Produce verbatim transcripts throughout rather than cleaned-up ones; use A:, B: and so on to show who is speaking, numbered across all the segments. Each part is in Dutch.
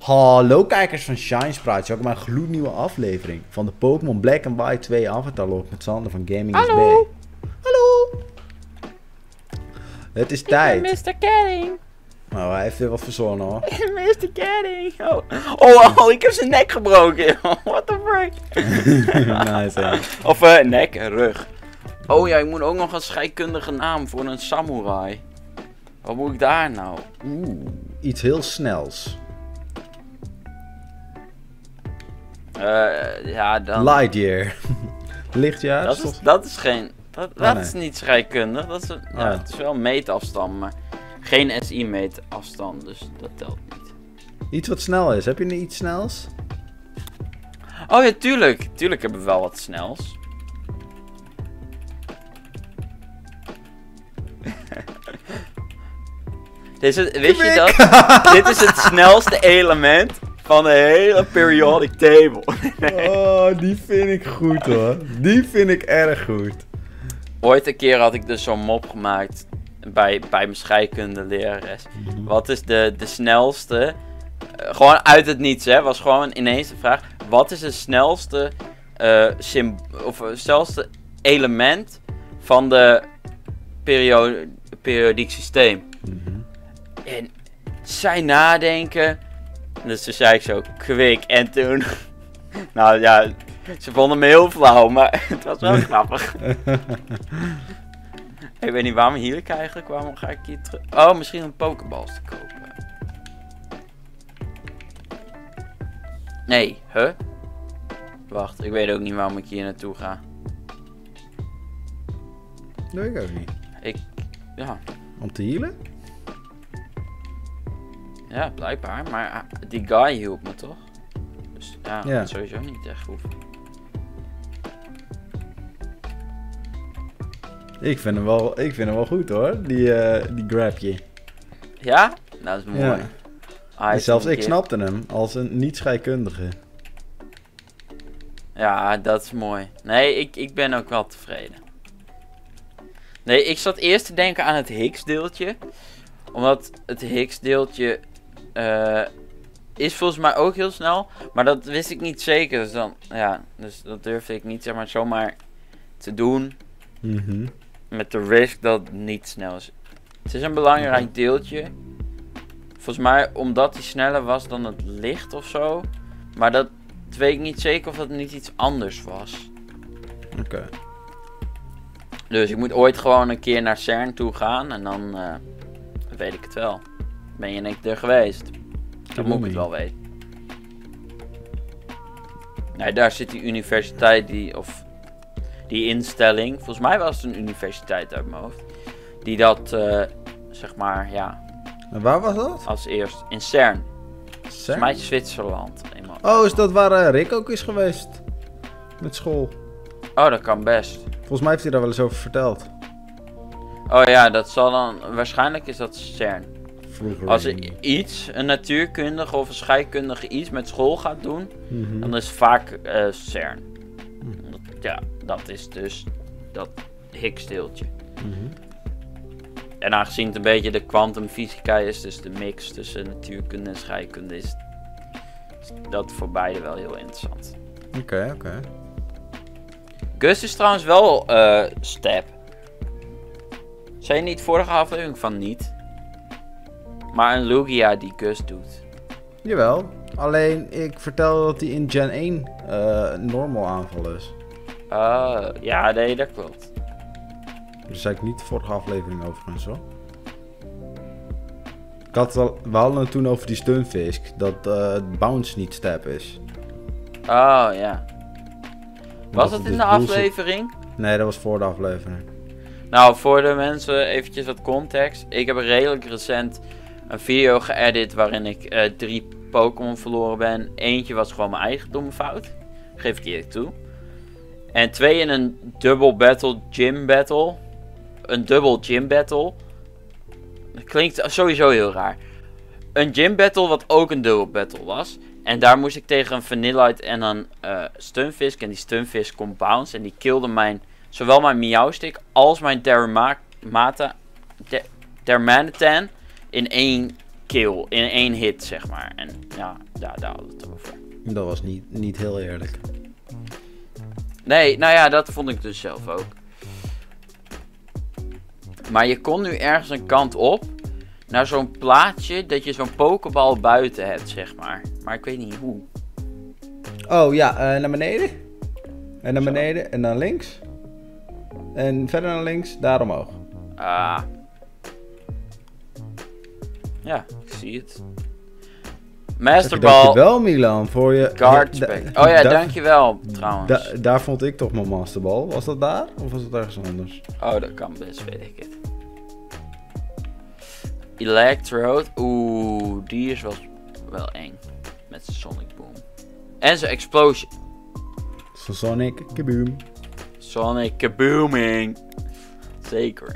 A: Hallo kijkers van Shine Sprites, welkom bij een gloednieuwe aflevering van de Pokémon Black and White twee Avatarlog met Sander van Gaming is
B: Hallo.
A: B. Hallo! Het is
B: Ik
A: tijd.
B: ben mister Cadding.
A: Nou, hij heeft weer wat verzonnen hoor.
B: mister Cadding. Oh. Oh, oh, ik heb zijn nek gebroken. What the frick.
A: Nice hè.
B: Of uh, nek en rug. Oh ja, ik moet ook nog een scheikundige naam voor een samurai. Wat moet ik daar nou?
A: Oeh, iets heel snels.
B: Uh, ja, dan...
A: Lightyear. Lichtjaar?
B: Dat is, dat is geen... Dat,
A: Oh,
B: dat
A: nee.
B: is niet scheikundig. Dat is een, ja,
A: Oh.
B: het is wel een meetafstand, maar geen S I-meetafstand, dus dat telt niet.
A: Iets wat snel is. Heb je nu iets snels?
B: Oh ja, tuurlijk. Tuurlijk hebben we wel wat snels. Dit is het, wist je dat? Dit is het snelste element van de hele periodic table.
A: Oh, die vind ik goed hoor. Die vind ik erg goed.
B: Ooit een keer had ik dus zo'n mop gemaakt bij, bij mijn scheikunde lerares. Wat is de, de snelste... Uh, gewoon uit het niets, hè. Was gewoon ineens de vraag. Wat is de snelste... Uh, sim of uh, snelste element van de perio periodiek systeem?
A: Mm-hmm.
B: En zij nadenken. Dus toen zei ik zo, kwik. En toen... nou ja, ze vonden me heel flauw, maar het was wel grappig. Ik weet niet waarom hier ik eigenlijk, waarom ga ik hier terug... Oh, misschien een pokeballs te kopen. Nee, huh? Wacht, ik weet ook niet waarom ik hier naartoe ga.
A: Dat weet ik ook niet.
B: Ik... Ja,
A: Om te healen?
B: ja blijkbaar. Maar uh, die guy hielp me toch? Dus ja,
A: Ja.
B: dat sowieso niet echt hoeven.
A: Ik vind hem wel, ik vind hem wel goed hoor. Die, uh, die grabje.
B: Ja? Nou, dat is mooi.
A: Ja.
B: Ah,
A: En zelfs
B: een
A: ik
B: keer-
A: snapte hem als een niet-scheikundige.
B: Ja, dat is mooi. Nee, ik, ik ben ook wel tevreden. Nee, ik zat eerst te denken aan het Higgs-deeltje. Omdat het Higgs-deeltje uh, is volgens mij ook heel snel. Maar dat wist ik niet zeker. Dus, dan, ja, dus dat durfde ik niet zeg maar, zomaar te doen.
A: Mhm.
B: Met de risk dat het niet snel is. Het is een belangrijk deeltje. Volgens mij omdat hij sneller was dan het licht of zo. Maar dat weet ik niet zeker of dat niet iets anders was.
A: Oké. Okay.
B: Dus ik moet ooit gewoon een keer naar CERN toe gaan. En dan uh, weet ik het wel. Ben je en ik er geweest. Dan moet ik het wel weten. Nee, daar zit die universiteit die... Of die instelling. Volgens mij was het een universiteit uit mijn hoofd. Die dat, uh, zeg maar, ja...
A: En waar was dat?
B: Als eerst in CERN. Volgens
A: CERN?
B: mij Zwitserland. Eenmaal.
A: Oh, is dat waar uh, Rick ook is geweest? Met school.
B: Oh, dat kan best.
A: Volgens mij heeft hij daar wel eens over verteld.
B: Oh ja, dat zal dan... Waarschijnlijk is dat CERN.
A: Vroeger.
B: Als er iets, een natuurkundige of een scheikundige iets met school gaat doen,
A: Mhm.
B: dan is het vaak uh, CERN.
A: Mhm.
B: Ja, dat is dus dat Higgs-deeltje.
A: Mhm.
B: En aangezien het een beetje de kwantumfysica is, dus de mix tussen natuurkunde en scheikunde, is dat voor beide wel heel interessant.
A: Oké, okay, oké. Okay.
B: Gus is trouwens wel uh, step. Zei je niet vorige aflevering van niet? Maar een Lugia die Gus doet.
A: Jawel. Alleen, ik vertelde dat hij in Gen één uh, normal aanval is.
B: Uh, ja, nee, dat klopt.
A: Daar zei ik niet de vorige aflevering overigens hoor. Ik had het al, we hadden het toen over die Stunfisk. Dat uh, Bounce niet step is.
B: Oh, ja. Was
A: Dat
B: het
A: het
B: in
A: dus
B: de
A: bullshit-
B: aflevering?
A: Nee, dat was voor de aflevering.
B: Nou, voor de mensen eventjes wat context. Ik heb redelijk recent een video geëdit waarin ik uh, drie Pokémon verloren ben. Eentje was gewoon mijn eigen domme fout. Geef ik eerlijk toe. En twee in een double battle gym battle. Een double gym battle. Dat klinkt sowieso heel raar. Een gym battle wat ook een double battle was. En daar moest ik tegen een Vanillite en een uh, Stunfisk. En die Stunfisk kon bounce. En die killde mijn, zowel mijn Meowstic als mijn Terramata, Ter, Termanitan in één kill in één hit, zeg maar. En ja, daar, daar hadden we het over.
A: Dat was niet, niet heel eerlijk.
B: Nee, nou ja, dat vond ik dus zelf ook. Maar je kon nu ergens een kant op naar zo'n plaatje dat je zo'n pokebal buiten hebt, zeg maar. Maar ik weet niet hoe.
A: Oh ja, uh, naar beneden. En naar beneden en naar links. En verder naar links, daar omhoog.
B: Ah. Ja, ik zie het. Masterball.
A: Dankjewel Milan voor je...
B: Guard
A: da-
B: spec. Oh ja,
A: daar-
B: dankjewel trouwens.
A: da- daar vond ik toch mijn masterbal. Was dat daar? Of was het ergens anders?
B: Oh, dat kan best, weet ik het. Electrode. Oeh, die is wel, wel eng. Met zijn Sonic Boom. En zijn Explosion.
A: Zo Sonic, kaboom.
B: Sonic kabooming. Zeker.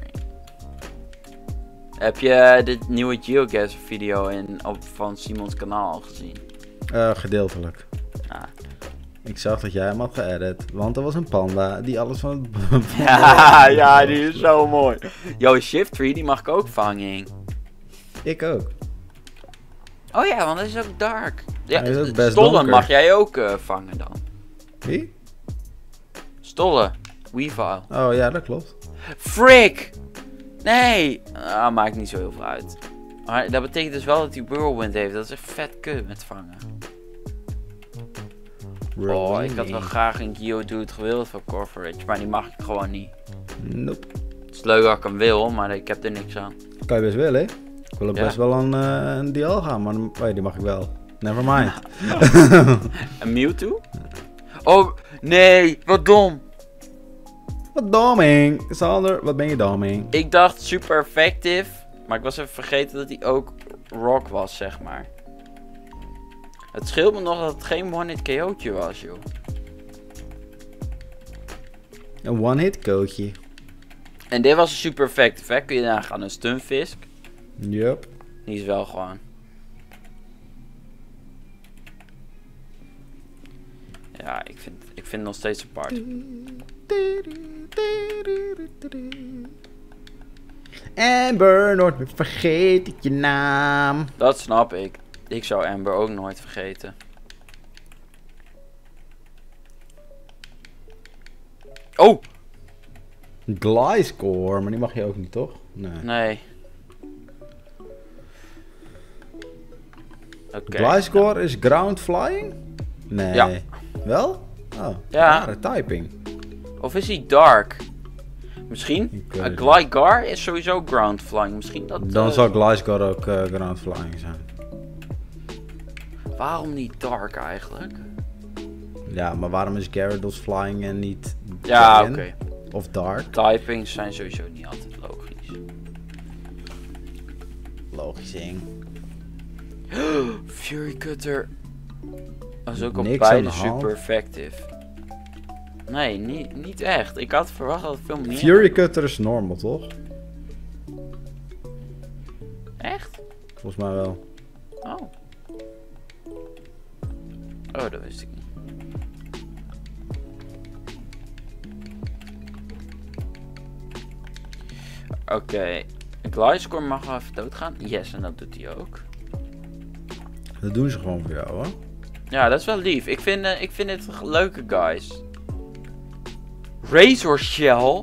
B: Heb je de nieuwe Geoguessr video in, op, van Simons kanaal al gezien?
A: Uh, gedeeltelijk.
B: Ah.
A: Ik zag dat jij hem had geëdit. Want er was een panda die alles van het...
B: Ja, ja, die is zo mooi. Yo, Shift Tree, die mag ik ook vangen.
A: Ik ook.
B: Oh ja, want dat is ook dark. Ja,
A: Hij is ook best
B: Stollen
A: donker.
B: mag jij ook uh, vangen dan.
A: Wie?
B: Stollen. Weavile.
A: Oh ja, dat klopt.
B: Frick! Nee! Ah, maakt niet zo heel veel uit. Maar dat betekent dus wel dat hij Whirlwind heeft. Dat is echt vet kut met vangen. Oh, ik had wel graag een Geodude gewild voor coverage. Maar die mag ik gewoon niet.
A: Nope.
B: Het is leuk dat ik hem wil, maar ik heb er niks aan.
A: Kan je best willen, hè? Ik wil ook
B: Ja.
A: best wel een, uh, een Dial gaan, maar dan- oh, die mag ik wel. Never mind.
B: Een Mewtwo? Oh, nee, wat dom.
A: Wat doming. Sander, wat ben je doming?
B: Ik dacht super effective, maar ik was even vergeten dat hij ook rock was, zeg maar. Het scheelt me nog dat het geen one-hit K O'tje was, joh.
A: Een one-hit coachje.
B: En dit was een super effective, hè? Kun je nagaan, een Stunfisk.
A: Yup.
B: Die is wel gewoon. Ja, ik vind, ik vind het nog steeds apart.
A: Amber, nooit meer vergeet ik je naam.
B: Dat snap ik. Ik zou Amber ook nooit vergeten. Oh!
A: Gliscor, maar die mag je ook niet, toch? Nee.
B: Nee. Oké.
A: Gliscor is ground flying? Nee.
B: Ja.
A: Wel? Oh,
B: Ja.
A: rare typing.
B: Of is hij dark? Misschien?
A: Ik weet
B: Uh,
A: het
B: Gligar is sowieso ground flying. Misschien dat...
A: Dan
B: uh,
A: zal Gliscor ook uh, ground flying zijn.
B: Waarom niet dark eigenlijk?
A: Ja, maar waarom is Gyarados flying en niet
B: Ja,
A: Dragon?
B: oké.
A: Of dark?
B: Typings zijn sowieso niet altijd logisch.
A: Logisch ding.
B: Fury Cutter. Dat is ook op
A: Niks
B: beide
A: aan de hand.
B: super effective. Nee, niet, niet echt. Ik had verwacht dat het veel meer...
A: Fury Cutter is normal, toch?
B: Echt?
A: Volgens mij wel.
B: Oh. Oh, dat wist ik niet. Oké. Okay. Gliscor mag wel even doodgaan. Yes, en dat doet hij ook.
A: Dat doen ze gewoon voor jou, hoor.
B: Ja, dat is wel lief. Ik vind, uh, ik vind het leuke guys. Razor Shell.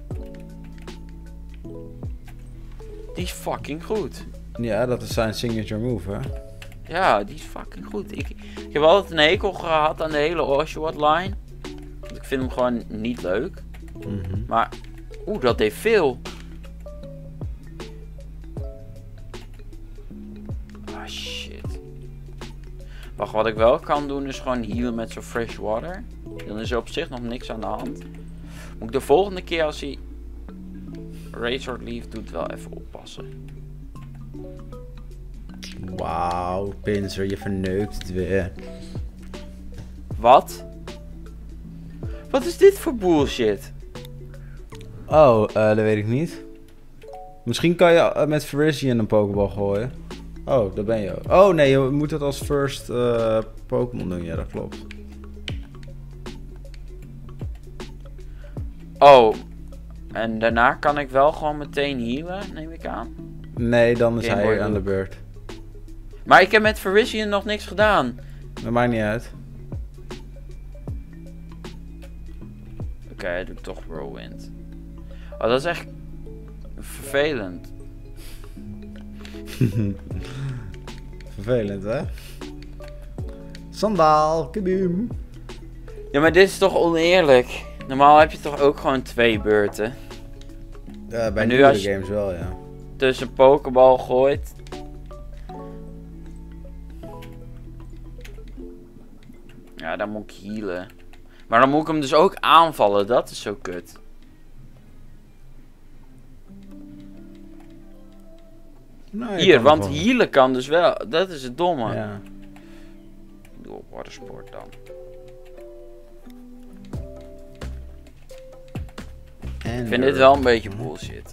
B: Die is fucking goed.
A: Ja, dat is zijn signature move, hè?
B: Ja, die is fucking goed. Ik, ik heb altijd een hekel gehad aan de hele Oshawott line. Want ik vind hem gewoon niet leuk.
A: Mhm.
B: Maar, oeh, dat deed veel. Ah, shit. Wacht, wat ik wel kan doen is gewoon healen met zo'n fresh water. Dan is er op zich nog niks aan de hand. Moet ik de volgende keer als hij Razor Leaf doet wel even oppassen.
A: Wauw, Pinsir, je verneukt het weer.
B: Wat? Wat is dit voor bullshit?
A: Oh, uh, dat weet ik niet. Misschien kan je uh, met Virizion een Pokéball gooien. Oh, daar ben je ook. Oh nee, je moet het als first uh, Pokémon doen. Ja, dat klopt.
B: Oh, en daarna kan ik wel gewoon meteen healen, neem ik aan.
A: Nee, dan is
B: Game Boy
A: hij aan de
B: Loop.
A: beurt.
B: Maar ik heb met Virizion nog niks gedaan.
A: Dat maakt niet uit.
B: Oké, okay, hij doet toch Whirlwind. Oh, dat is echt vervelend.
A: Vervelend, hè? Sandaal, kaboom.
B: Ja, maar dit is toch oneerlijk? Normaal heb je toch ook gewoon twee beurten?
A: Ja, bij
B: nu
A: nieuwe
B: als je
A: games wel, ja.
B: Dus een pokeball gooit. Ja, dan moet ik healen. Maar dan moet ik hem dus ook aanvallen. Dat is zo kut.
A: Nou, je
B: Hier,
A: kan
B: want
A: gewoon-
B: healen kan dus wel. Dat is het domme.
A: Ja.
B: Doe op watersport dan.
A: En
B: Ik vind dit wel een beetje bullshit.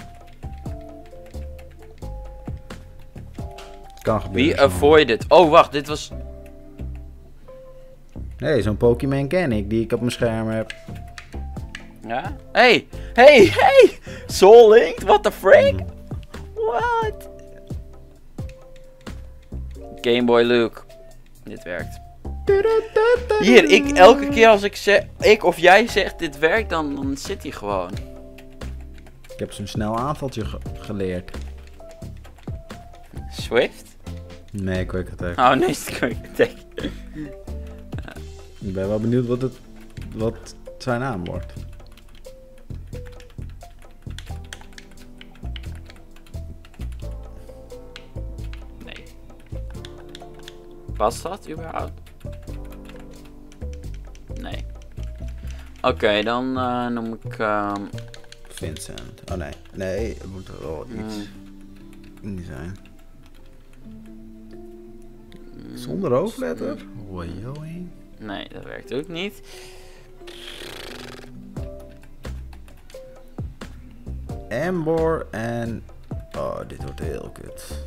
A: Kan gebeuren.
B: Wie
A: zo.
B: avoided? Oh, wacht, dit was...
A: Nee, zo'n Pokémon ken ik die ik op mijn scherm heb.
B: Ja? Hey, hey, hey! Soul Linked, what the frick? What? Game Boy Luke. Dit werkt. Hier, ik, elke keer als ik zeg, ik of jij zegt dit werkt, dan, dan zit hij gewoon.
A: Ik heb zo'n snel aanvaltje ge- geleerd.
B: Swift?
A: Nee, Quick Attack.
B: Oh nee, is het Quick Attack.
A: Ik ben wel benieuwd wat, het, wat zijn naam wordt.
B: Nee. Was dat überhaupt? Nee. Oké, okay, dan uh, noem ik... Uh...
A: Vincent. Oh nee. Nee, het moet er wel iets in zijn. Zonder hoofdletter? Wyoming?
B: Nee, dat werkt ook niet.
A: Ambor en... Oh, dit wordt heel kut.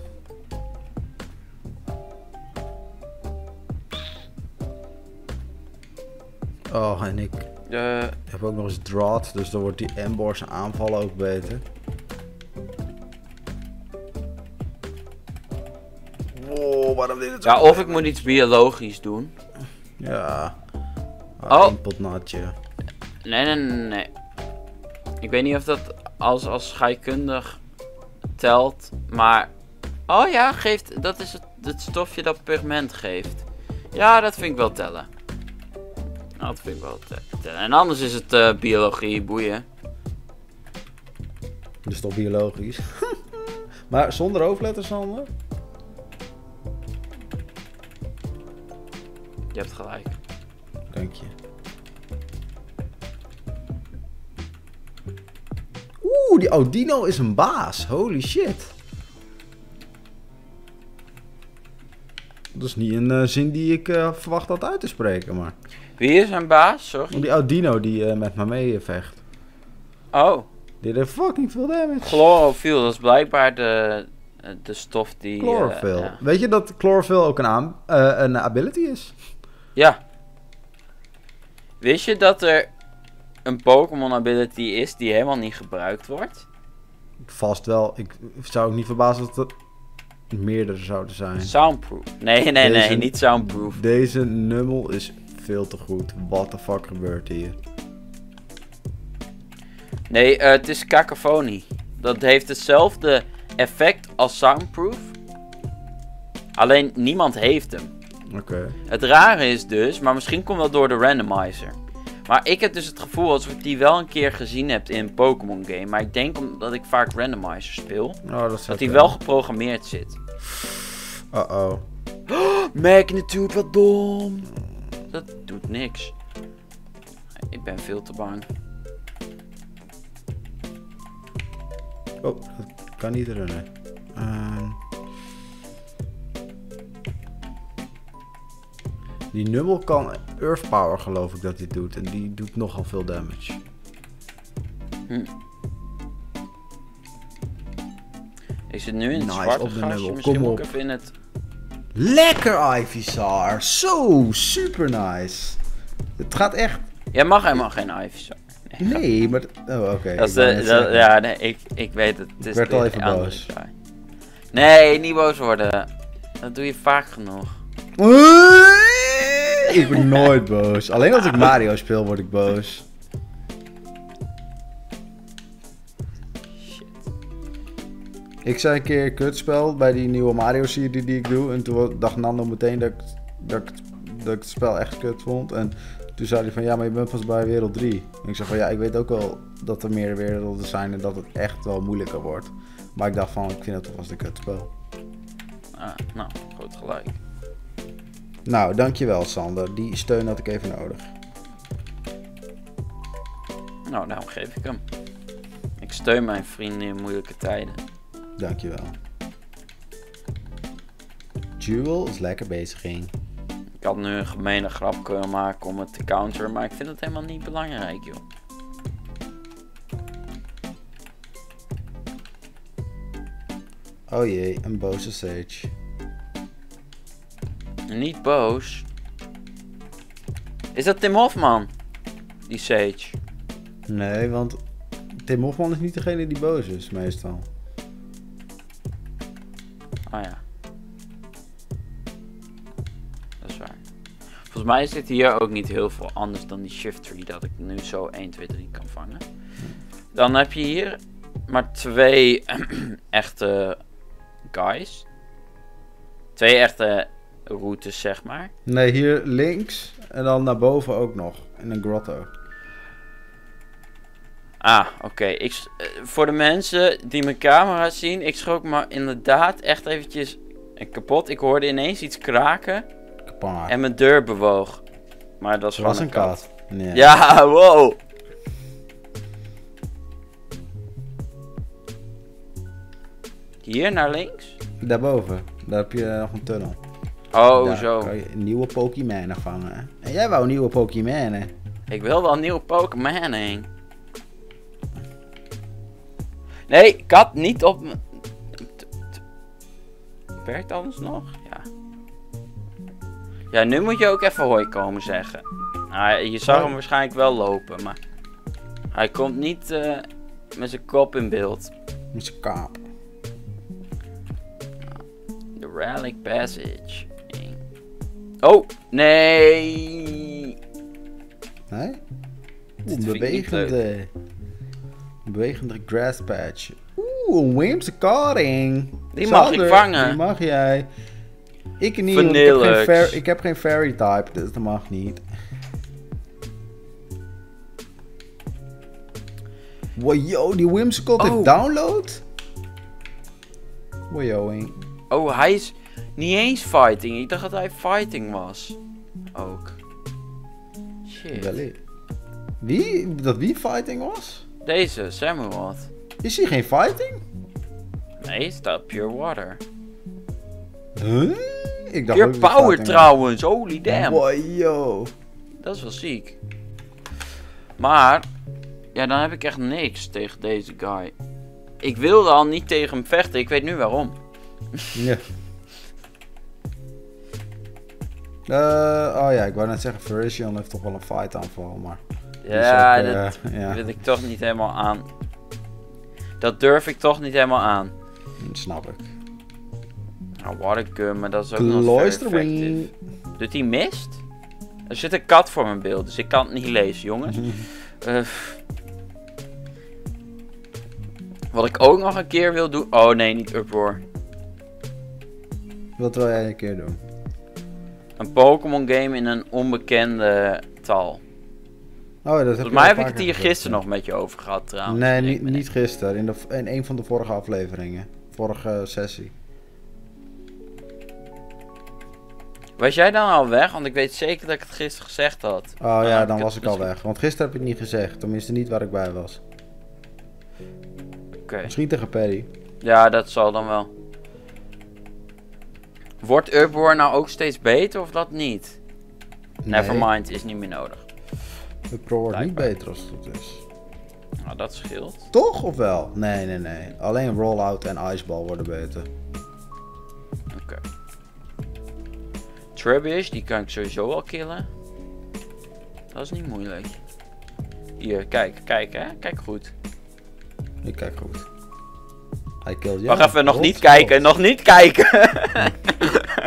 A: Oh, en ik
B: Uh,
A: heb ook nog eens Drought, dus dan wordt die Ambor's aanvallen ook beter. Wow, waarom deed het zo?
B: ja, of ik moet iets biologisch doen.
A: Ja.
B: Oh.
A: Ah, een potnatje.
B: Nee, nee, nee, nee. Ik weet niet of dat als, als scheikundig telt, maar... Oh ja, geeft, dat is het, het stofje dat pigment geeft. Ja, dat vind ik wel tellen. Nou, dat vind ik wel te- tellen. En anders is het uh, biologie, boeien.
A: Dus toch biologisch. Maar zonder hoofdletters, Sander?
B: Je hebt gelijk.
A: Dank je. Oeh, die Audino is een baas. Holy shit. Dat is niet een uh, zin die ik uh, verwacht had uit te spreken, maar...
B: Wie is een baas? Sorry.
A: Die Audino die uh, met me mee vecht.
B: Oh,
A: Die deed fucking veel damage.
B: chlorophyll. Dat is blijkbaar de, de stof die...
A: Chlorophyll.
B: Uh, ja.
A: Weet je dat chlorophyll ook een, aan, uh, een ability is?
B: ja. Wist je dat er een Pokémon ability is die helemaal niet gebruikt wordt?
A: Vast wel. Ik zou ook niet verbazen dat er meerdere zouden zijn.
B: Soundproof. Nee, nee,
A: Deze-
B: nee, niet soundproof.
A: Deze nummel is veel te goed. What the fuck gebeurt hier?
B: Nee, uh, het is cacophonie. Dat heeft hetzelfde effect als soundproof. Alleen niemand heeft hem.
A: Oké. Okay.
B: Het rare is dus, maar misschien komt dat door de randomizer. Maar ik heb dus het gevoel alsof ik die wel een keer gezien heb in een Pokémon game. Maar ik denk omdat ik vaak randomizer speel,
A: Oh, dat
B: dat die wel geprogrammeerd zit.
A: Uh-oh.
B: Magnitude, wat dom. Dat doet niks. Ik ben veel te bang.
A: Oh, dat kan niet runnen. Uh, die nummel kan Earth Power, geloof ik dat hij doet. En die doet nogal veel damage.
B: Hm. Ik zit nu in het
A: Nice,
B: zwarte
A: op de
B: gastje.
A: nummel.
B: Misschien
A: Kom
B: moet
A: op.
B: ik even in het...
A: Lekker, Ivysaur. Zo, super nice. Het gaat echt...
B: Jij mag helemaal geen Ivysaur.
A: Nee, maar... Oh, oké. Okay.
B: Dat is de, dat, ja, nee, ik, ik weet het. Het is
A: werd al
B: de
A: even
B: andere
A: boos.
B: guy. Nee, niet boos worden. Dat doe je vaak genoeg.
A: Ik ben nooit boos. Alleen als ik Mario speel word ik boos.
B: Shit.
A: Ik zei een keer kutspel bij die nieuwe Mario-serie die ik doe. En toen dacht Nando meteen dat ik, dat, ik, dat ik het spel echt kut vond. En toen zei hij van ja, maar je bent pas bij wereld drie. En ik zei van ja, ik weet ook wel dat er meer werelden zijn en dat het echt wel moeilijker wordt. Maar ik dacht van, ik vind het toch vast een kutspel.
B: Ah, nou, goed gelijk.
A: Nou, dankjewel Sander. Die steun had ik even nodig.
B: Nou, daarom geef ik hem. Ik steun mijn vrienden in moeilijke tijden.
A: Dankjewel. Jewel is lekker bezig, ging.
B: Ik had nu een gemene grap kunnen maken om het te counteren, maar ik vind het helemaal niet belangrijk, joh.
A: Oh jee, een boze Sage.
B: Niet boos. Is dat Tim Hofman? Die Sage.
A: Nee, want Tim Hofman is niet degene die boos is, meestal.
B: Ah ja. Dat is waar. Volgens mij zit hier ook niet heel veel anders dan die shift tree dat ik nu zo één, twee, drie kan vangen. Dan heb je hier maar twee echte guys. Twee echte routes, zeg maar.
A: Nee, hier links en dan naar boven ook nog. In een grotto.
B: Ah, oké. Okay. Uh, voor de mensen die mijn camera zien, ik schrok me inderdaad echt eventjes kapot. Ik hoorde ineens iets kraken.
A: Kapot.
B: En mijn deur bewoog. Maar dat is gewoon
A: was een kat. kat.
B: Nee. Ja, wow. Hier naar links?
A: Daarboven. Daar heb je nog een tunnel.
B: Oh,
A: daar
B: zo.
A: Kan je nieuwe Pokémonen vangen. En jij wou nieuwe Pokémonen.
B: Ik wil wel een nieuwe Pokémon heen. Nee, kat, niet op me. Werkt alles nog? Ja. Ja, nu moet je ook even hoi komen zeggen. Nou, je zag hem waarschijnlijk wel lopen, maar hij komt niet uh, met zijn kop in beeld.
A: Met zijn kaap.
B: The Relic Passage. Oh, nee.
A: Nee?
B: Dit
A: Oeh,
B: vind ik niet leuk.
A: bewegende, bewegende grass patch. Oeh, een whimsicating.
B: Die mag ik vangen.
A: Die mag jij. Ik niet, want ik heb, geen fair, ik heb geen fairy type, dus dat mag niet. Wow, yo, die whimsical
B: Oh.
A: heeft download? Wow, yo,
B: Oh, hij is niet eens fighting. Ik dacht dat hij fighting was. Ook. Shit.
A: Wellicht. Wie? Dat wie fighting was?
B: Deze, Samuel.
A: Is hij geen fighting?
B: Nee, het staat pure water.
A: Huh? Ik dacht
B: Pure
A: ook dat
B: power
A: fighting
B: trouwens, holy damn.
A: Wow, yo.
B: Dat is wel ziek. Maar, ja, dan heb ik echt niks tegen deze guy. Ik wilde al niet tegen hem vechten, ik weet nu waarom.
A: Ja. Uh, oh ja, ik wou net zeggen, Virizion heeft toch wel een fight aanval, maar...
B: Ja,
A: ook, uh,
B: dat
A: ja.
B: wil ik toch niet helemaal aan. Dat durf ik toch niet helemaal aan.
A: Dat snap ik.
B: Nou, watergun, maar dat is ook nog very effective. Doet hij mist? Er zit een kat voor mijn beeld, dus ik kan het niet lezen, jongens. uh, wat ik ook nog een keer wil doen... Oh nee, niet Uproar.
A: Wat wil jij een keer doen?
B: Een Pokémon game in een onbekende taal.
A: Oh, dat heb
B: Volgens mij heb ik het hier gisteren nog met je over gehad trouwens.
A: Nee, niet, niet gisteren. In, de, in een van de vorige afleveringen. Vorige sessie.
B: Was jij dan al weg? Want ik weet zeker dat ik het gisteren gezegd had.
A: Oh ja,
B: nou,
A: dan
B: ik
A: was ik al weg. Want gisteren heb ik het niet gezegd. Tenminste niet waar ik bij was.
B: Oké. Okay.
A: Misschien tegen Perry.
B: Ja, dat zal dan wel. Wordt Uproar nou ook steeds beter of dat niet? Nee. Nevermind, is niet meer nodig.
A: Uproar wordt niet beter als het is.
B: Nou, dat scheelt.
A: Toch of wel? Nee, nee, nee. Alleen Rollout en Iceball worden beter.
B: Oké. Okay. Trubbish, die kan ik sowieso wel killen. Dat is niet moeilijk. Hier, kijk, kijk hè. Kijk goed.
A: Ik kijk goed. Hij killt jou.
B: Wacht even, nog niet kijken, nog niet kijken.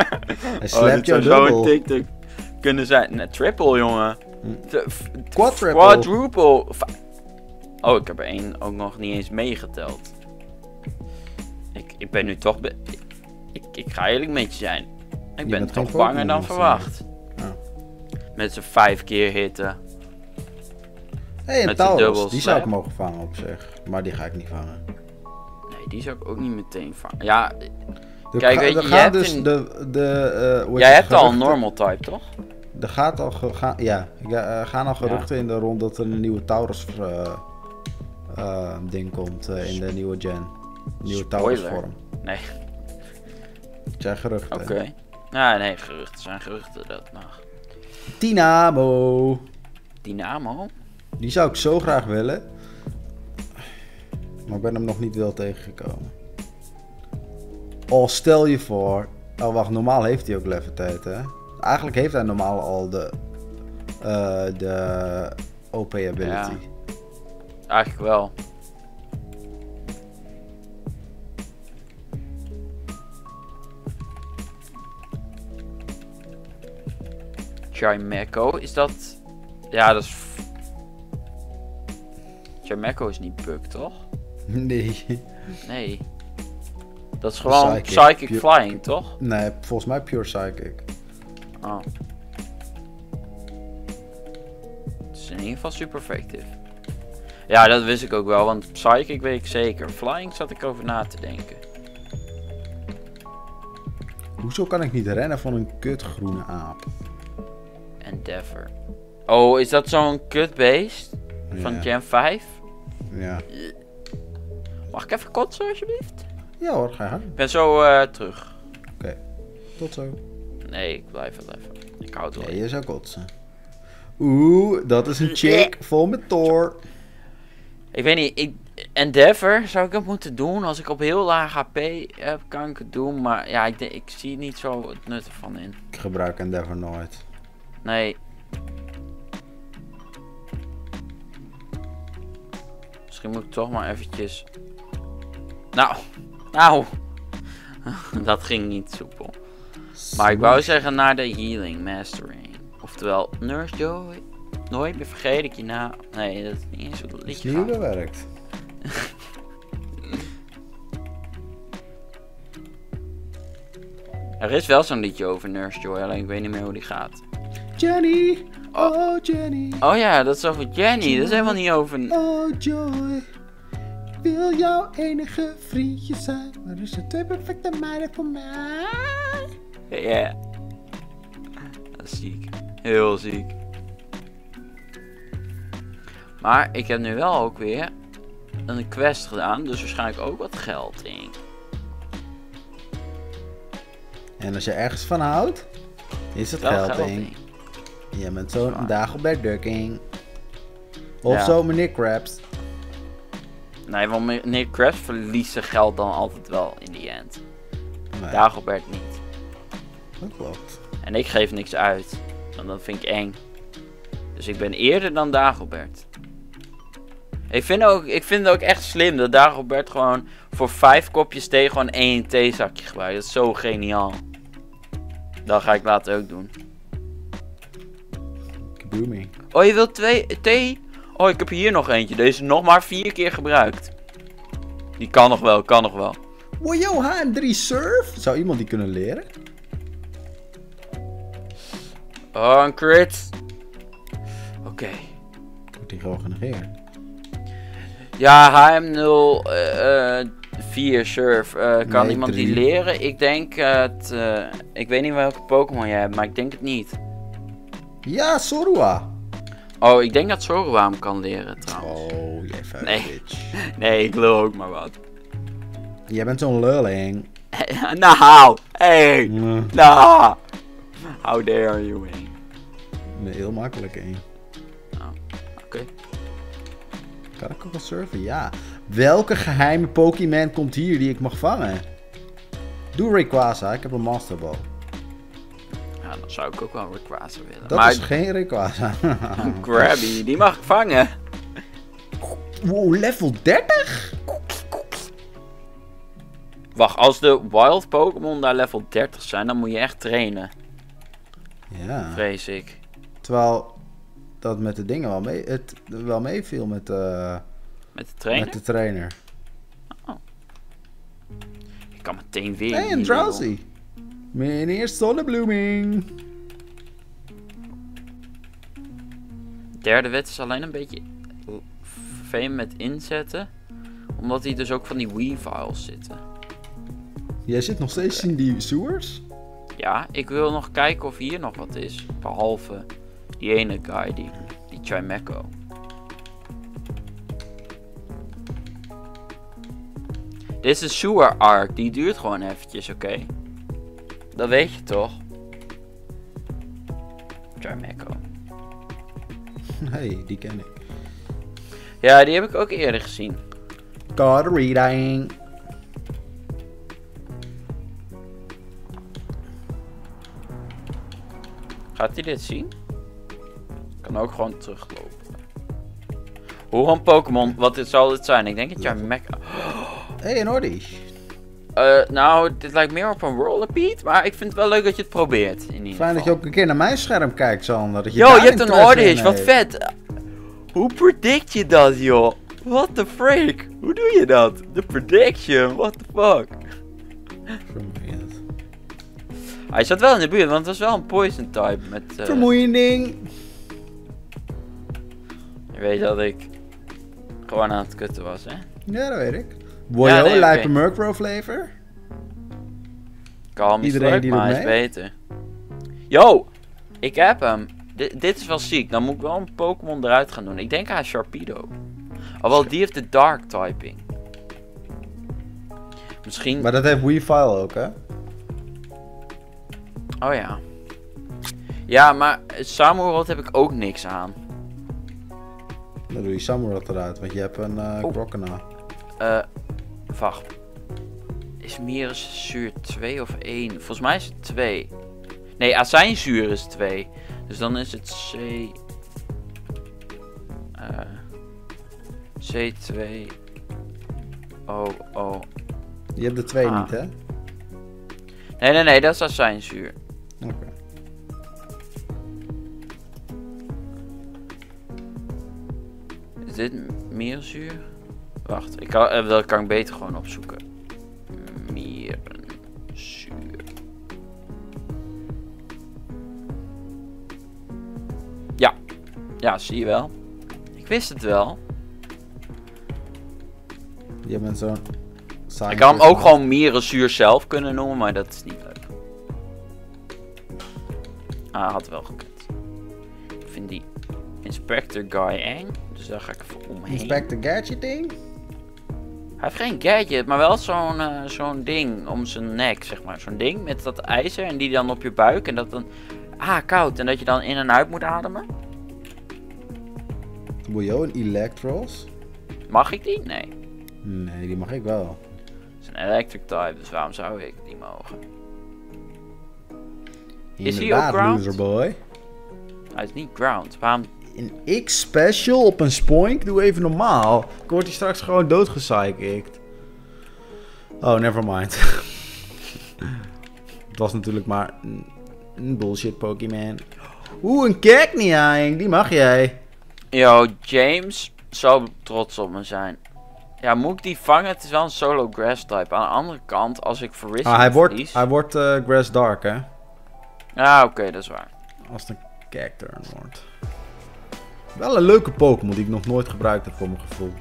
A: Hij
B: Oh,
A: slapt
B: dit
A: jou
B: zou zo'n
A: dubbel.
B: TikTok kunnen zijn. Nee, triple, jongen. T- f-
A: Quadruple.
B: Quadruple. Va- Oh, ik heb er één ook nog niet eens meegeteld. Ik, ik ben nu toch... Be- ik, ik, ik ga eerlijk met je zijn. Ik ben
A: bent
B: toch
A: geen
B: banger dan
A: Pokémon,
B: verwacht.
A: Ja.
B: Met z'n vijf keer hitten.
A: Hé, hey,
B: Met
A: een
B: de
A: Taurus.
B: dubbel
A: Die zou ik
B: slap.
A: mogen vangen op zich. Maar die ga ik niet vangen.
B: Nee, die zou ik ook niet meteen vangen. Ja,
A: Er
B: Kijk,
A: ga-
B: weet je,
A: er
B: je
A: gaat
B: hebt
A: dus
B: een-
A: de... de eh, hoe heet
B: jij
A: het,
B: hebt al een
A: geruchten-
B: normal type, toch?
A: Er gaat al ge- ga- ja, er uh, gaan al geruchten in de rond dat er een nieuwe Taurus uh, uh, ding komt uh, in de nieuwe gen. Nieuwe Taurus
B: Spoiler.
A: vorm.
B: Nee.
A: Het zijn geruchten.
B: Oké. Okay. Nou, nee, geruchten zijn geruchten, dat mag.
A: Dynamo.
B: Dynamo?
A: Die zou ik zo graag willen. Maar ik ben hem nog niet wel tegengekomen. Oh, stel je voor. Oh, wacht, normaal heeft hij ook levitate, hè? Eigenlijk heeft hij normaal al de... Uh, de O P ability.
B: Ja. Eigenlijk wel. Chimeco, is dat... Ja, dat is... Chimeco is niet bug, toch?
A: Nee.
B: Nee. Dat is gewoon
A: Psychic.
B: Psychic
A: Pure-
B: Flying, toch?
A: Nee, volgens mij pure psychic.
B: Oh. Het is in ieder geval super effectief. Ja, dat wist ik ook wel, want Psychic weet ik zeker. Flying zat ik over na te denken.
A: Hoezo kan ik niet rennen van een kutgroene aap?
B: Endeavor. Oh, is dat zo'n kutbeest? Van
A: Ja.
B: Gen vijf?
A: Ja.
B: Mag ik even kotsen, alsjeblieft?
A: Ja hoor, ga je gang.
B: Ik ben zo uh, terug.
A: Tot zo.
B: Nee, ik blijf wel even. Ik hou het wel.
A: Ja, je zou kotsen. Oeh, dat is een chick vol met Thor.
B: Ik weet niet, ik, Endeavor zou ik dat moeten doen. Als ik op heel laag H P heb, kan ik het doen. Maar ja, ik, ik zie niet zo het nut ervan in.
A: Ik gebruik Endeavor nooit.
B: Nee. Misschien moet ik toch maar eventjes... Nou, nou. Dat ging niet soepel. Maar ik wou zeggen naar de Healing Mastering. Oftewel, Nurse Joy. Nooit meer vergeet ik je na... Nee, dat is niet eens hoe dat
A: Is
B: liedje
A: nieuw
B: gaat.
A: gewerkt.
B: Er is wel zo'n liedje over Nurse Joy, alleen ik weet niet meer hoe die gaat.
A: Jenny, oh Jenny,
B: Oh ja, dat is over Jenny. Dat is helemaal niet over...
A: oh Joy. Wil jouw enige vriendje zijn, maar er zijn twee perfecte meiden voor mij.
B: Ja. Dat is ziek. Heel ziek. Maar ik heb nu wel ook weer een quest gedaan, dus waarschijnlijk ook wat geld in.
A: En als je ergens van houdt, is het
B: Wel
A: geld,
B: geld
A: in.
B: in.
A: Je bent zo'n
B: Waar.
A: Dagobert Ducking. Of
B: Ja.
A: zo meneer Krabs.
B: Nee, want meneer Krabs verliest zijn geld dan altijd wel in die end.
A: Nee,
B: Dagobert niet.
A: dat klopt.
B: En ik geef niks uit, want dat vind ik eng. Dus ik ben eerder dan Dagobert. Ik vind, ook, ik vind het ook echt slim dat Dagobert gewoon voor vijf kopjes thee gewoon één theezakje gebruikt. Dat is zo geniaal. Dat ga ik later ook doen.
A: Booming.
B: Oh, je wilt twee thee? Oh, ik heb hier nog eentje. Deze nog maar vier keer gebruikt. Die kan nog wel, kan nog wel.
A: Wow, yo, H M drie Surf? Zou iemand die kunnen leren?
B: Oh, een crit. Oké. Okay.
A: Wordt die gewoon genegeerd?
B: Ja, H M nul vier Surf. Uh, kan
A: Nee,
B: iemand
A: drie.
B: die leren? Ik denk het... Uh, ik weet niet welke Pokémon jij hebt, maar ik denk het niet.
A: Ja, Sorua.
B: Oh, ik denk dat Zorua hem kan leren trouwens.
A: Oh, jij vuile
B: Nee.
A: bitch.
B: Nee, ik lul ook maar wat.
A: Jij bent zo'n lulling.
B: Nou, hey.
A: Mm,
B: Nou. How dare you, man.
A: Nee, heel makkelijk, één.
B: Oké. Okay.
A: Kan ik ook wel surfen? Ja. Welke geheime Pokémon komt hier die ik mag vangen? Doe Rayquaza, ik heb een Master Ball.
B: Ja, dan zou ik ook wel Rayquaza willen.
A: Dat
B: maar
A: is geen Rayquaza.
B: Krabby, die mag ik vangen.
A: Wow, level dertig?
B: Wacht, als de wild Pokémon daar level dertig zijn, dan moet je echt trainen.
A: Ja.
B: Vrees ik.
A: Terwijl dat met de dingen wel mee, het wel meeviel met, uh,
B: Met de trainer?
A: met de trainer.
B: Oh. Ik kan meteen weer...
A: Hey, een Drowsy. Meneer Zonnebloeming.
B: Derde wet is alleen een beetje vervelend met inzetten. Omdat die dus ook van die Weaviles zitten.
A: Jij zit nog steeds okay. in die sewers?
B: Ja, ik wil nog kijken of hier nog wat is. Behalve die ene guy, die, die Chimecho. Dit is een sewer arc, die duurt gewoon eventjes, oké? Okay? Dat weet je toch? Chimecho.
A: Nee, die ken ik.
B: Ja, die heb ik ook eerder gezien.
A: Card reading.
B: Gaat hij dit zien? Kan ook gewoon teruglopen. Hoe een Pokémon, wat dit zal het zijn? Ik denk het Chimecho.
A: Hey, een Ordie.
B: Uh, nou, dit lijkt meer op een Rollerbeat, maar ik vind het wel leuk dat je het probeert. In ieder
A: Fijn
B: geval.
A: dat je ook een keer naar mijn scherm kijkt, Sander. Dat je
B: Yo, je hebt een Ordie, wat vet. Hoe predict je dat, joh? What the freak? Hoe doe je dat? De prediction, what the fuck?
A: Vermoeiend.
B: Hij zat wel in de buurt, want het was wel een poison type met... Uh...
A: Vermoeiending.
B: Je weet dat ik gewoon aan het kutten was, hè?
A: Ja, dat weet ik. Wojo,
B: ja, nee,
A: lijpe
B: okay.
A: Murkrow flavor.
B: Kalm is leuk, maar hij is beter. Yo, ik heb hem. D dit is wel ziek. Dan moet ik wel een Pokémon eruit gaan doen. Ik denk hij is Sharpedo. Alhoewel, die heeft de Dark typing. Misschien...
A: Maar dat heeft Weavile ook, hè?
B: Oh ja. Ja, maar Samurott heb ik ook niks aan.
A: Dan doe je Samurott eruit, want je hebt een uh,
B: oh.
A: Croconaw.
B: Eh, uh, wacht. Is Mierenzuur twee of één? Volgens mij is het twee. Nee, azijnzuur is twee. Dus dan is het C... Uh, C twee... Oh, oh.
A: Je hebt de twee
B: ah.
A: niet, hè?
B: Nee, nee, nee, dat is azijnzuur.
A: Oké. Okay.
B: Is dit Mierenzuur? Wacht, ik kan, uh, dat kan ik beter gewoon opzoeken. Mierenzuur. Ja. Ja, zie je wel. Ik wist het wel.
A: Je bent zo'n...
B: Ik kan hem ook gewoon Mierenzuur zelf kunnen noemen, maar dat is niet leuk. Ah, had wel gekund. Ik vind die Inspector Guy eng, dus daar ga ik even omheen.
A: Inspector Gadget ding?
B: Hij heeft geen gadget, maar wel zo'n uh, zo'n ding om zijn nek, zeg maar. Zo'n ding met dat ijzer en die dan op je buik en dat dan... Ah, koud. En dat je dan in en uit moet ademen.
A: Wojo, een Electros?
B: Mag ik die? Nee.
A: Nee, die mag ik wel.
B: Het is een electric type, dus waarom zou ik die mogen? Is hij ook ground?
A: Loser boy.
B: Hij is niet ground. Waarom?
A: Een X-special op een spoink? Doe even normaal. Ik word hier straks gewoon doodgecycled. Oh, never mind. Het was natuurlijk maar een, een bullshit Pokémon. Oeh, een Cacnea, die mag jij.
B: Yo, James zou trots op me zijn. Ja, moet ik die vangen? Het is wel een solo grass type. Aan de andere kant, als ik voor Risk
A: ah, hij wordt,
B: verlies...
A: hij wordt uh, grass dark, hè?
B: Ja, oké, okay, dat is waar.
A: Als het een Cacturn wordt. Wel een leuke Pokémon die ik nog nooit gebruikt heb voor mijn gevoel.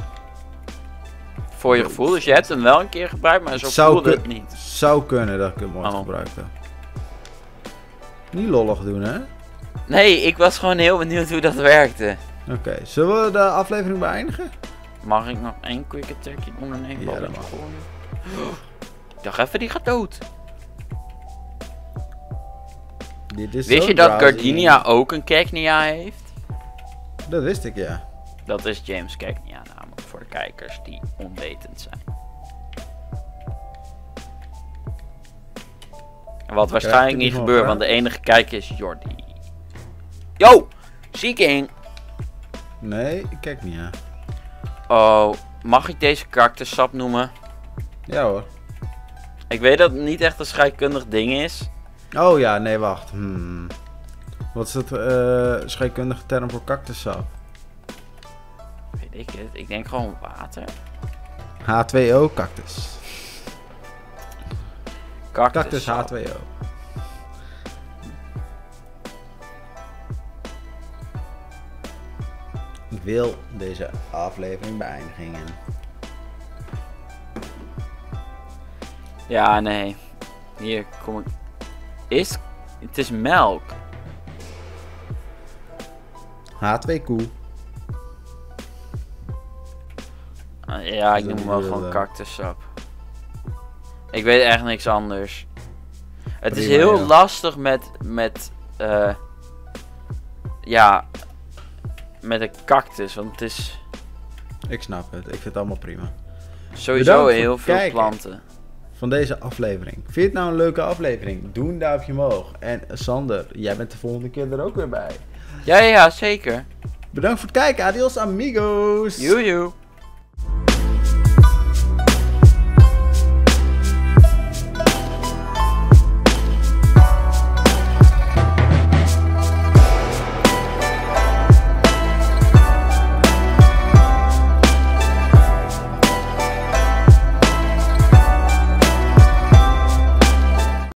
B: Voor je gevoel? Dus je hebt hem wel een keer gebruikt, maar zo
A: zou
B: voelde het niet.
A: Zou kunnen dat ik hem ooit
B: oh.
A: gebruikt heb. Niet lollig doen, hè?
B: Nee, ik was gewoon heel benieuwd hoe dat werkte.
A: Oké, okay. Zullen we de aflevering beëindigen?
B: Mag ik nog één quick attackje doen en één
A: ja, dat mag.
B: Oh, ik dacht even, die gaat dood.
A: Dit is
B: wist je dat Gardenia ook een Cacnea heeft?
A: Dat wist ik, ja.
B: Dat is James Cacnea namelijk, voor de kijkers die onwetend zijn. En wat waarschijnlijk niet gebeurt, want de enige kijker is Jordi. Yo! Seeking!
A: Nee, kijk niet, ja.
B: Oh, mag ik deze karaktersap noemen?
A: Ja hoor.
B: Ik weet dat het niet echt een scheikundig ding is.
A: Oh ja, nee, wacht. Hmm. Wat is het uh, scheikundige term voor cactussap?
B: Weet ik het. Ik denk gewoon water.
A: H twee O, cactus.
B: Cactus,
A: Cactus H twee O. Ik wil deze aflevering beëindigen.
B: Ja, nee. Hier kom ik. Is. Het is melk.
A: H twee koe.
B: Uh, ja, ik noem hem wel gewoon cactussap. Ik weet echt niks anders. Het is heel
A: ja.
B: lastig met. met. Uh, ja. Met een cactus, want het is.
A: Ik snap het, ik vind het allemaal prima.
B: Sowieso
A: Bedankt voor
B: heel
A: het
B: veel
A: kijken
B: planten.
A: Van deze aflevering. Vind je het nou een leuke aflevering? Doe een duimpje omhoog. En Sander, jij bent de volgende keer er ook weer bij.
B: Ja, ja, ja, zeker.
A: Bedankt voor het kijken. Adios amigos.
B: Joejoe.